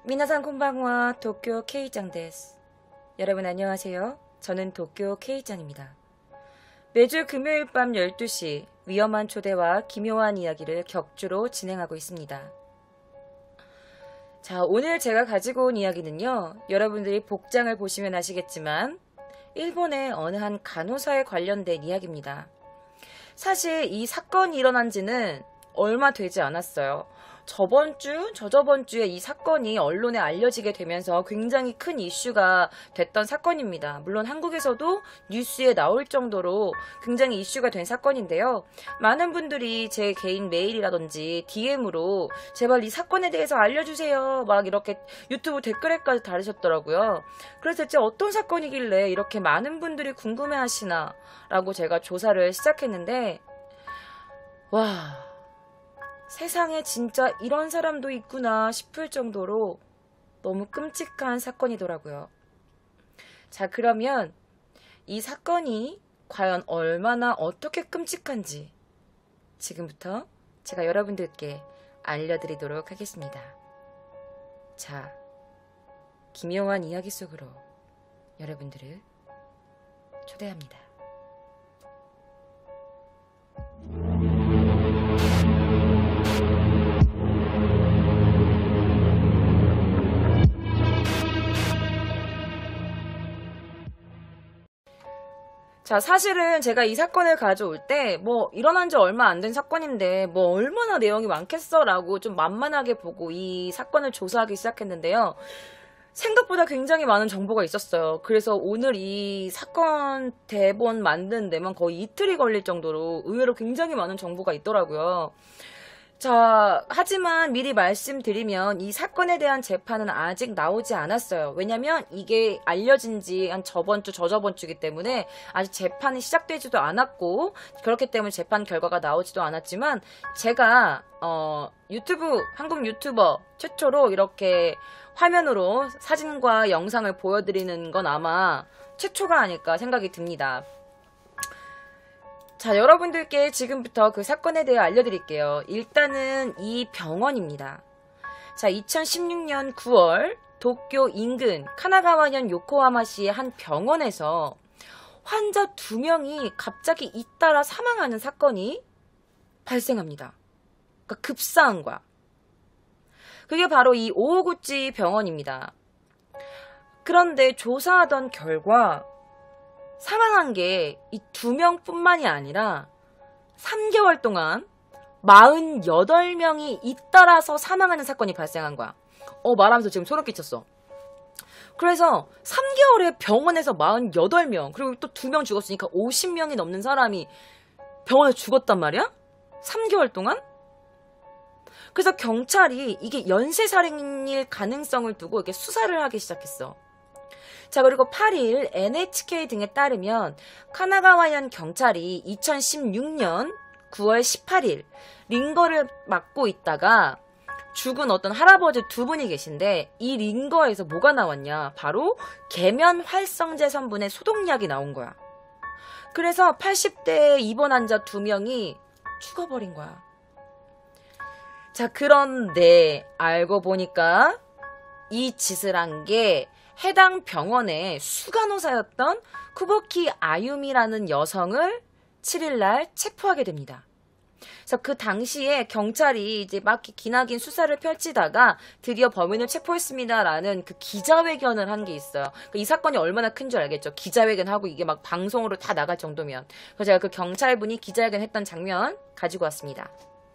미나상 콘방와 도쿄 K짱 데스. 여러분 안녕하세요. 저는 도쿄 K짱입니다. 매주 금요일 밤 12시 위험한 초대와 기묘한 이야기를 격주로 진행하고 있습니다. 자, 오늘 제가 가지고 온 이야기는요. 여러분들이 복장을 보시면 아시겠지만 일본의 어느 한 간호사에 관련된 이야기입니다. 사실 이 사건이 일어난 지는 얼마 되지 않았어요. 저저번 주에 이 사건이 언론에 알려지게 되면서 굉장히 큰 이슈가 됐던 사건입니다. 물론 한국에서도 뉴스에 나올 정도로 굉장히 이슈가 된 사건인데요. 많은 분들이 제 개인 메일이라든지 DM으로 제발 이 사건에 대해서 알려주세요. 막 이렇게 유튜브 댓글에까지 달으셨더라고요. 그래서 대체 어떤 사건이길래 이렇게 많은 분들이 궁금해하시나 라고 제가 조사를 시작했는데 와... 세상에 진짜 이런 사람도 있구나 싶을 정도로 너무 끔찍한 사건이더라고요. 자, 그러면 이 사건이 과연 얼마나 어떻게 끔찍한지 지금부터 제가 여러분들께 알려드리도록 하겠습니다. 자, 기묘한 이야기 속으로 여러분들을 초대합니다. 자, 사실은 제가 이 사건을 가져올 때 일어난 지 얼마 안 된 사건인데 얼마나 내용이 많겠어 라고 좀 만만하게 보고 이 사건을 조사하기 시작했는데요. 생각보다 굉장히 많은 정보가 있었어요. 그래서 오늘 이 사건 대본 만드는 데만 거의 이틀이 걸릴 정도로 의외로 굉장히 많은 정보가 있더라고요. 자, 하지만 미리 말씀드리면 이 사건에 대한 재판은 아직 나오지 않았어요. 왜냐면 이게 알려진 지 한 저저번 주이기 때문에 아직 재판이 시작되지도 않았고 그렇기 때문에 재판 결과가 나오지도 않았지만 제가 한국 유튜버 최초로 이렇게 화면으로 사진과 영상을 보여드리는 건 아마 최초가 아닐까 생각이 듭니다. 자, 여러분들께 지금부터 그 사건에 대해 알려드릴게요. 일단은 이 병원입니다. 자, 2016년 9월 도쿄 인근 카나가와현 요코하마시의 한 병원에서 환자 2명이 갑자기 잇따라 사망하는 사건이 발생합니다. 그러니까 급사한 거야. 그게 바로 이 오오구치 병원입니다. 그런데 조사하던 결과 사망한 게 이 2명뿐만이 아니라 3개월 동안 48명이 잇따라서 사망하는 사건이 발생한 거야. 말하면서 지금 소름 끼쳤어. 그래서 3개월에 병원에서 48명, 그리고 또 2명 죽었으니까 50명이 넘는 사람이 병원에 죽었단 말이야? 3개월 동안? 그래서 경찰이 이게 연쇄살인일 가능성을 두고 이렇게 수사를 하기 시작했어. 자, 그리고 8일 NHK 등에 따르면 카나가와현 경찰이 2016년 9월 18일 링거를 맡고 있다가 죽은 어떤 할아버지 2분이 계신데 이 링거에서 뭐가 나왔냐? 바로 계면활성제 성분의 소독약이 나온 거야. 그래서 80대 입원 환자 2명이 죽어버린 거야. 자, 그런데 알고 보니까 이 짓을 한 게 해당 병원의 수간호사였던 쿠보키 아유미라는 여성을 7일날 체포하게 됩니다. 그래서 그 당시에 경찰이 이제 막 기나긴 수사를 펼치다가 드디어 범인을 체포했습니다라는 그 기자회견을 한 게 있어요. 그러니까 이 사건이 얼마나 큰 줄 알겠죠. 기자회견하고 이게 막 방송으로 다 나갈 정도면. 그래서 제가 그 경찰분이 기자회견 했던 장면 가지고 왔습니다.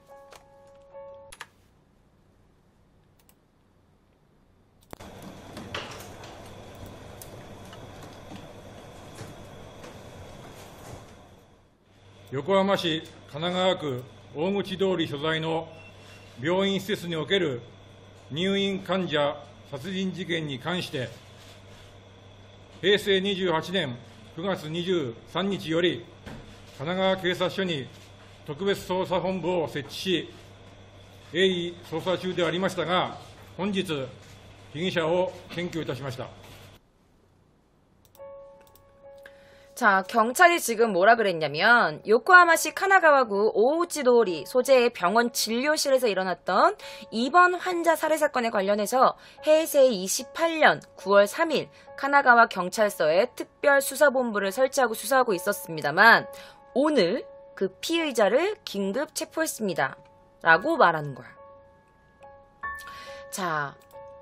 横浜市神奈川区大口通り所在の病院施設における入院患者殺人事件に関して、平成28年9月23日より、神奈川警察署に特別捜査本部を設置し、鋭意捜査中でありましたが、本日、被疑者を検挙いたしました。 자, 경찰이 지금 뭐라 그랬냐면 요코하마시 카나가와구 오우치도리 소재의 병원 진료실에서 일어났던 입원 환자 살해 사건에 관련해서 해세 28년 9월 3일 카나가와 경찰서에 특별수사본부를 설치하고 수사하고 있었습니다만 오늘 그 피의자를 긴급 체포했습니다. 라고 말하는 거야. 자,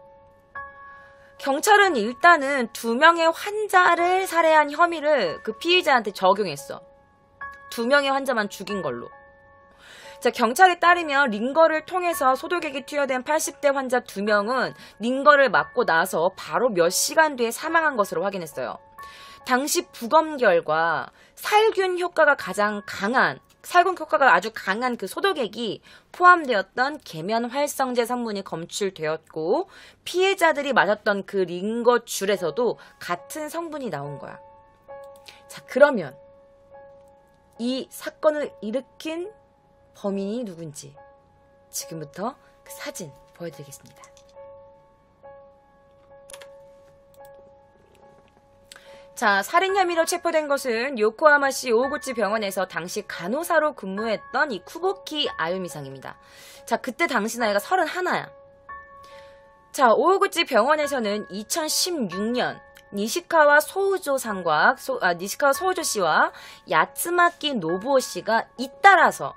경찰은 일단은 2명의 환자를 살해한 혐의를 그 피의자한테 적용했어. 2명의 환자만 죽인 걸로. 자, 경찰에 따르면 링거를 통해서 소독액이 투여된 80대 환자 2명은 링거를 맞고 나서 바로 몇 시간 뒤에 사망한 것으로 확인했어요. 당시 부검 결과 살균 효과가 아주 강한 그 소독액이 포함되었던 계면활성제 성분이 검출되었고 피해자들이 맞았던 그 링거 줄에서도 같은 성분이 나온 거야. 자, 그러면 이 사건을 일으킨 범인이 누군지 지금부터 그 사진 보여드리겠습니다. 자, 살인 혐의로 체포된 것은 요코하마시 오구치 병원에서 당시 간호사로 근무했던 이 쿠보키 아유미상입니다. 자, 그때 당시 나이가 31야. 자, 오구치 병원에서는 2016년 니시카와 소우조 씨와 야츠마키 노부오 씨가 잇따라서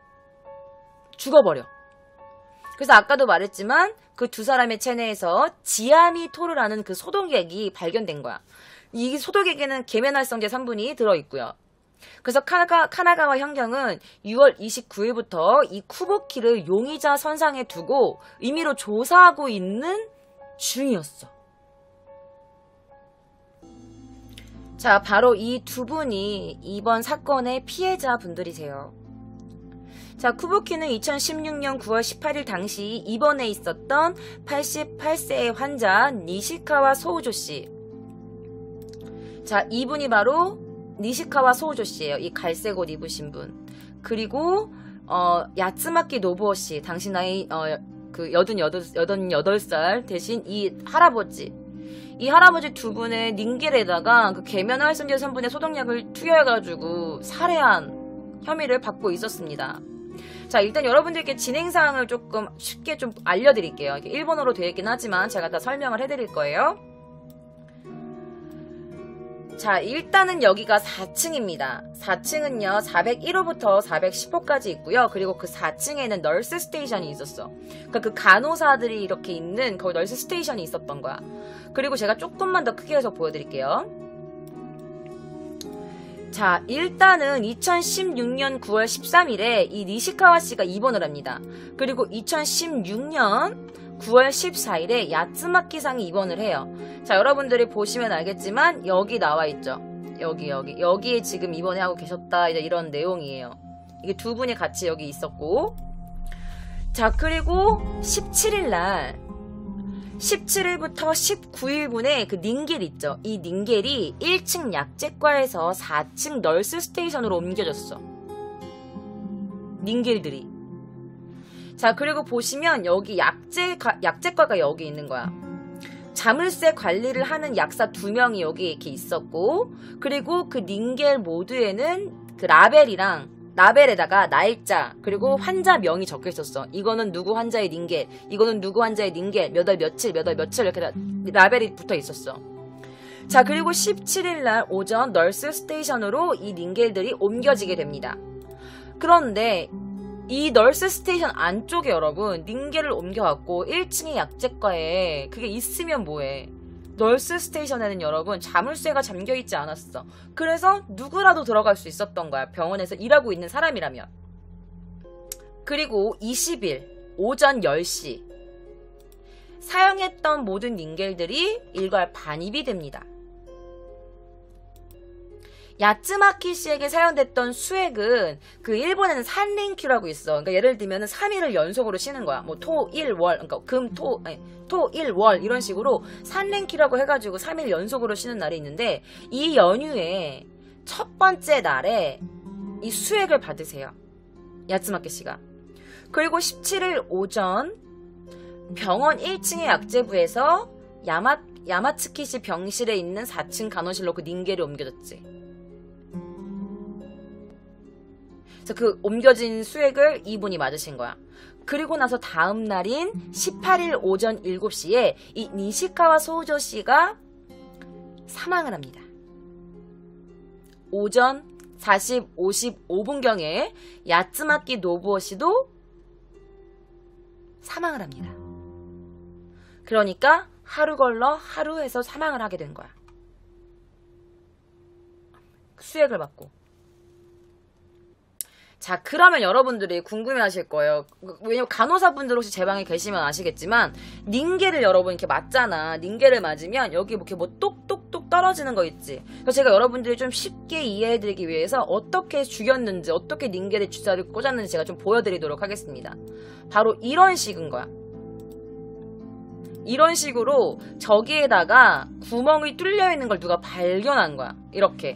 죽어버려. 그래서 아까도 말했지만 그 두 사람의 체내에서 지아미토르라는 그 소독액이 발견된 거야. 이 소독액에는 계면활성제 성분이 들어있고요. 그래서 카나가와 형경은 6월 29일부터 이 쿠보키를 용의자 선상에 두고 임의로 조사하고 있는 중이었어. 자, 바로 이 두 분이 이번 사건의 피해자분들이세요. 자, 쿠보키는 2016년 9월 18일 당시 입원해 있었던 88세의 환자 니시카와 소우조 씨. 자, 이분이 바로 니시카와 소우조 씨예요. 이 갈색 옷 입으신 분. 그리고 야츠마키 노부오 씨, 당시 나이 그 88살 대신 이 할아버지 두 분의 닌겔에다가 그 계면활성제 성분의 소독약을 투여해가지고 살해한 혐의를 받고 있었습니다. 자, 일단 여러분들께 진행사항을 조금 쉽게 좀 알려드릴게요. 이게 일본어로 되어 있긴 하지만 제가 다 설명을 해드릴 거예요. 자, 일단은 여기가 4층입니다. 4층은요 401호부터 410호까지 있고요. 그리고 그 4층에는 널스 스테이션이 있었어. 그러니까 그 간호사들이 이렇게 있는 거기 널스 스테이션이 있었던 거야. 그리고 제가 조금만 더 크게 해서 보여드릴게요. 자, 일단은 2016년 9월 13일에 이 니시카와 씨가 입원을 합니다. 그리고 2016년 9월 14일에 야츠마키상이 입원을 해요. 자, 여러분들이 보시면 알겠지만 여기 나와 있죠. 여기에 지금 입원하고 계셨다, 이제 이런 내용이에요. 이게 두 분이 같이 여기 있었고, 자, 그리고 17일부터 19일분에 그 닌겔 있죠. 이 닌겔이 1층 약제과에서 4층 널스 스테이션으로 옮겨졌어. 닌겔들이. 자, 그리고 보시면 여기 약제과가 여기 있는 거야. 자물쇠 관리를 하는 약사 2명이 여기 이렇게 있었고, 그리고 그 닌겔 모두에는 그 라벨에다가 날짜, 그리고 환자명이 적혀 있었어. 이거는 누구 환자의 닌겔, 이거는 누구 환자의 닌겔, 몇 월 며칠 이렇게 라벨이 붙어 있었어. 자, 그리고 17일날 오전 널스 스테이션으로 이 닌겔들이 옮겨지게 됩니다. 그런데 이 널스 스테이션 안쪽에 여러분 닌겔을 옮겨왔고 1층의 약제과에 그게 있으면 뭐해. 널스 스테이션에는 여러분 자물쇠가 잠겨있지 않았어. 그래서 누구라도 들어갈 수 있었던 거야. 병원에서 일하고 있는 사람이라면. 그리고 20일 오전 10시 사용했던 모든 닌겔들이 일괄 반입이 됩니다. 야츠마키 씨에게 사용됐던 수액은 그 일본에는 산린큐라고 있어. 그러니까 예를 들면 3일을 연속으로 쉬는 거야. 뭐 토, 일, 월. 그러니까 토, 일, 월 이런 식으로 산린큐라고 해가지고 3일 연속으로 쉬는 날이 있는데 이 연휴에 첫 번째 날에 이 수액을 받으세요. 야츠마키 씨가. 그리고 17일 오전 병원 1층의 약제부에서 야마츠키 씨 병실에 있는 4층 간호실로 그 닌겔이 옮겨졌지. 그래서 그 옮겨진 수액을 이분이 맞으신 거야. 그리고 나서 다음 날인 18일 오전 7시에 이 니시카와 소우조 씨가 사망을 합니다. 오전 40, 55분경에 야츠마키 노부오 씨도 사망을 합니다. 그러니까 하루 걸러 하루에서 사망을 하게 된 거야. 수액을 받고. 자, 그러면 여러분들이 궁금해하실 거예요. 왜냐면 간호사분들 혹시 제 방에 계시면 아시겠지만 닌게를 여러분 이렇게 맞잖아. 닌게를 맞으면 여기 이렇게 뭐 똑똑똑 떨어지는 거 있지. 그래서 제가 여러분들이 좀 쉽게 이해해드리기 위해서 어떻게 죽였는지, 어떻게 닌게를 주사를 꽂았는지 제가 좀 보여드리도록 하겠습니다. 바로 이런 식인 거야. 이런 식으로 저기에다가 구멍이 뚫려 있는 걸 누가 발견한 거야. 이렇게.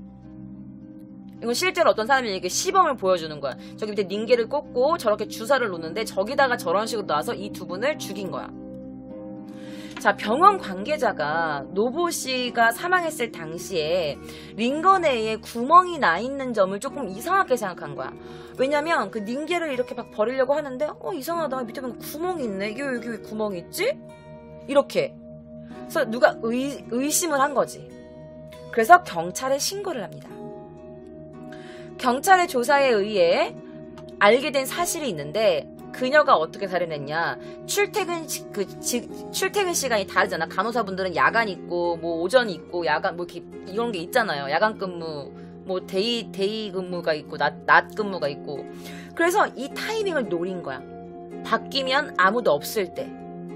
이건 실제로 어떤 사람이 이렇게 시범을 보여주는 거야. 저기 밑에 닌게를 꽂고 저렇게 주사를 놓는데 저기다가 저런 식으로 놔서 이 두 분을 죽인 거야. 자, 병원 관계자가 노부오 씨가 사망했을 당시에 링거네에 구멍이 나 있는 점을 조금 이상하게 생각한 거야. 왜냐면 그 닌게를 이렇게 막 버리려고 하는데 이상하다. 밑에 보면 구멍이 있네. 이게 여기 왜 구멍이 있지? 이렇게. 그래서 누가 의심을 한 거지. 그래서 경찰에 신고를 합니다. 경찰의 조사에 의해 알게 된 사실이 있는데 그녀가 어떻게 살인했냐. 출퇴근 시간이 다르잖아. 간호사분들은 야간 있고 뭐 오전 있고 야간 뭐 이렇게 이런 게 있잖아요. 야간 근무, 뭐 데이 근무가 있고 낮 근무가 있고. 그래서 이 타이밍을 노린 거야. 바뀌면 아무도 없을 때.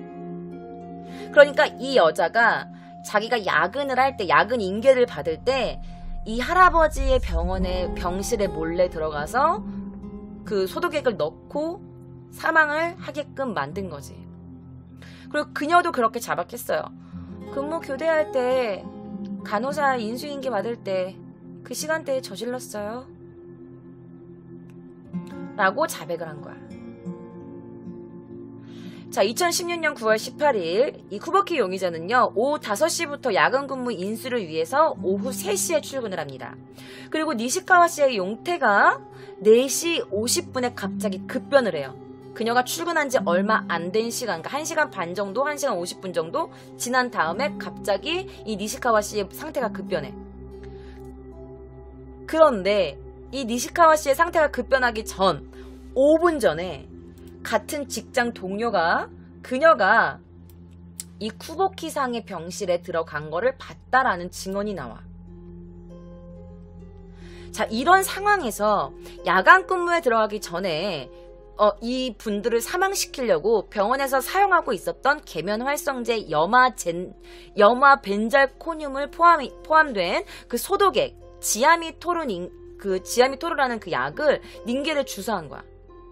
그러니까 이 여자가 자기가 야근을 할 때, 야근 인계를 받을 때 이 할아버지의 병실에 몰래 들어가서 그 소독액을 넣고 사망을 하게끔 만든 거지. 그리고 그녀도 그렇게 자박했어요. 근무 교대할 때 간호사 인수인계 받을 때 그 시간대에 저질렀어요. 라고 자백을 한 거야. 자, 2016년 9월 18일 이 쿠보키 용의자는요. 오후 5시부터 야간 근무 인수를 위해서 오후 3시에 출근을 합니다. 그리고 니시카와 씨의 용태가 4시 50분에 갑자기 급변을 해요. 그녀가 출근한 지 얼마 안 된 시간, 그러니까 1시간 반 정도, 1시간 50분 정도 지난 다음에 갑자기 이 니시카와 씨의 상태가 급변해. 그런데 이 니시카와 씨의 상태가 급변하기 전 5분 전에 같은 직장 동료가 그녀가 이 쿠보키상의 병실에 들어간 거를 봤다라는 증언이 나와. 자, 이런 상황에서 야간 근무에 들어가기 전에 이 분들을 사망시키려고 병원에서 사용하고 있었던 계면 활성제 염화벤잘코늄을 포함된 그 소독액 지아미토르라는 그 약을 닌게를 주사한 거야.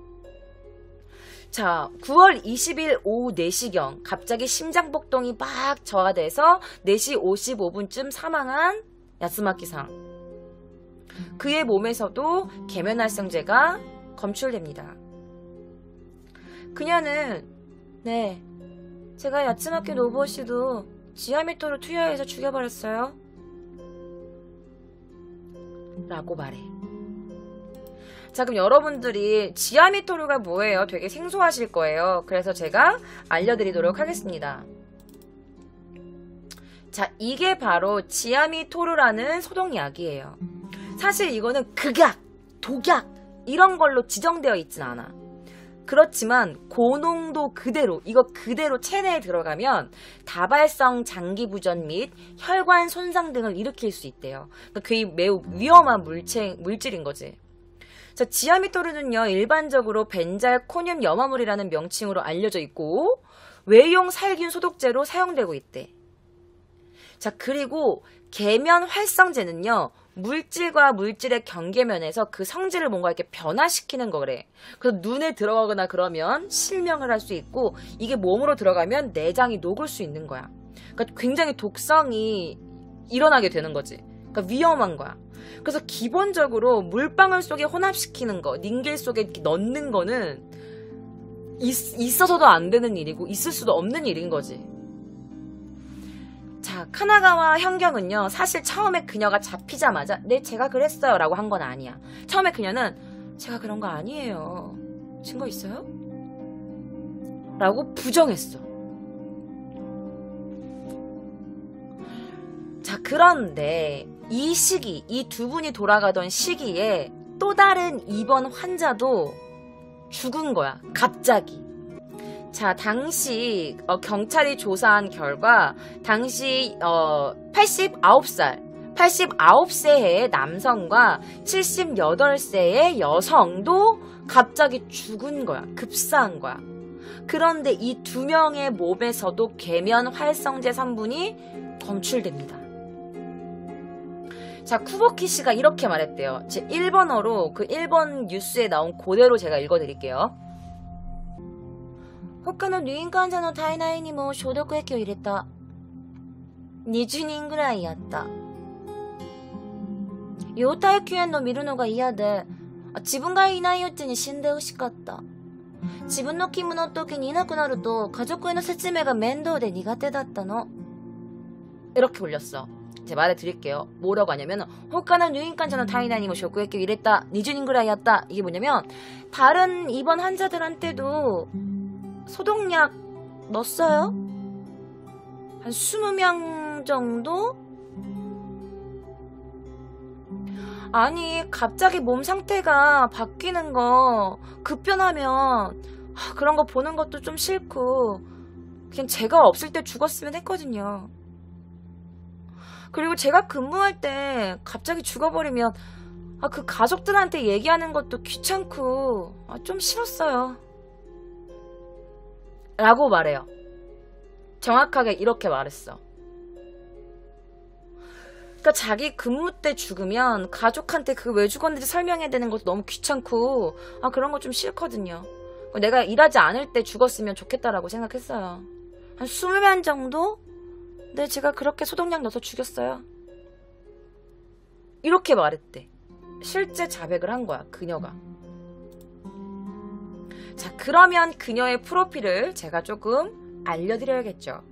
자, 9월 20일 오후 4시경 갑자기 심장복동이 막 저하돼서 4시 55분쯤 사망한 야스마키상. 그의 몸에서도 계면활성제가 검출됩니다. 그녀는 네, 제가 야츠마키 노부오 씨도 지아미토를 투여해서 죽여버렸어요. 라고 말해. 자, 그럼 여러분들이 지아미토르가 뭐예요? 되게 생소하실 거예요. 그래서 제가 알려드리도록 하겠습니다. 자, 이게 바로 지아미토르라는 소독약이에요. 사실 이거는 극약, 독약 이런 걸로 지정되어 있진 않아. 그렇지만 고농도 그대로, 이거 그대로 체내에 들어가면 다발성 장기부전 및 혈관 손상 등을 일으킬 수 있대요. 그러니까 그게 매우 위험한 물질인 거지. 자, 지아미토르는요, 일반적으로 벤잘코늄 염화물이라는 명칭으로 알려져 있고 외용 살균 소독제로 사용되고 있대. 자, 그리고 계면 활성제는요, 물질과 물질의 경계면에서 그 성질을 뭔가 이렇게 변화시키는 거래. 그래서 눈에 들어가거나 그러면 실명을 할 수 있고, 이게 몸으로 들어가면 내장이 녹을 수 있는 거야. 그러니까 굉장히 독성이 일어나게 되는 거지. 그러니까 위험한 거야. 그래서 기본적으로 물방울 속에 혼합시키는 거, 닌겔 속에 이렇게 넣는 거는 있어서도 안 되는 일이고 있을 수도 없는 일인 거지. 자, 카나가와 현경은요, 사실 처음에 그녀가 잡히자마자 네, 제가 그랬어요 라고 한 건 아니야. 처음에 그녀는 제가 그런 거 아니에요. 증거 있어요? 라고 부정했어. 자, 그런데 이 시기, 이 두 분이 돌아가던 시기에 또 다른 입원 환자도 죽은 거야. 갑자기. 자, 당시 경찰이 조사한 결과 당시 89세의 남성과 78세의 여성도 갑자기 죽은 거야. 급사한 거야. 그런데 이 두 명의 몸에서도 계면 활성제 성분이 검출됩니다. 자, 쿠보키 씨가 이렇게 말했대요. 제 일본어로 그 일본 뉴스에 나온 그대로 제가 읽어드릴게요. 他の入院患者の体内にも消毒液を入れた。20人ぐらいやった。容体救援の見るのが嫌で、自分がいないうちに死んでほしかった。自分の勤務の時にいなくなると家族への説明が面倒で苦手だったの. 이렇게 올렸어. 제가 말해드릴게요. 뭐라고 하냐면 他の入院患者の体内にも消毒液を入れた. 20人ぐらいやった. 이게 뭐냐면 다른 입원 환자들한테도 소독약 넣었어요? 한 20명 정도? 아니, 갑자기 몸 상태가 바뀌는 거, 급변하면, 그런 거 보는 것도 좀 싫고, 그냥 제가 없을 때 죽었으면 했거든요. 그리고 제가 근무할 때 갑자기 죽어버리면, 그 가족들한테 얘기하는 것도 귀찮고, 좀 싫었어요. 라고 말해요. 정확하게 이렇게 말했어. 그러니까 자기 근무 때 죽으면 가족한테 그 왜 죽었는지 설명해야 되는 것도 너무 귀찮고 그런 거 좀 싫거든요. 내가 일하지 않을 때 죽었으면 좋겠다라고 생각했어요. 한 20명 정도? 네, 제가 그렇게 소독약 넣어서 죽였어요. 이렇게 말했대. 실제 자백을 한 거야, 그녀가. 자, 그러면 그녀의 프로필을 제가 조금 알려드려야겠죠.